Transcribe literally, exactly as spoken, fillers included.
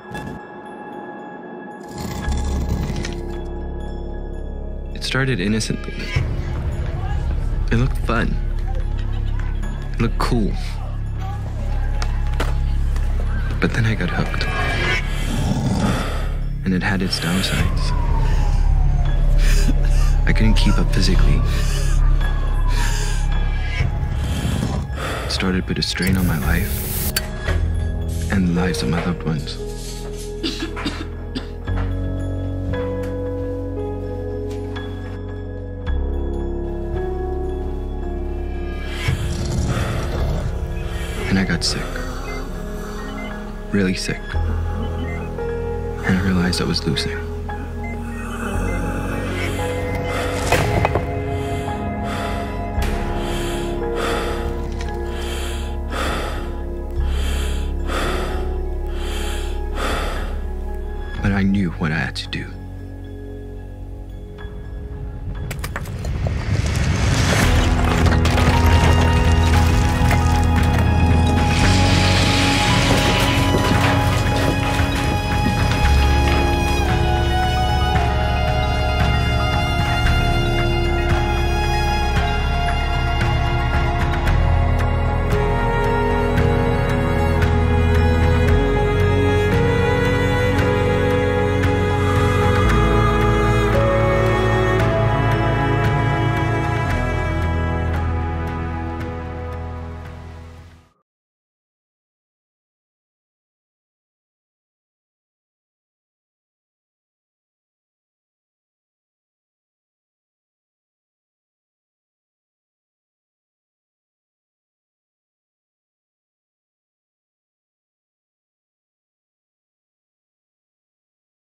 It started innocently. It looked fun. It looked cool. But then I got hooked. And it had its downsides. I couldn't keep up physically. It started to put a strain on my life and the lives of my loved ones. And I got sick. Really sick. And I realized I was losing. But I knew what I had to do.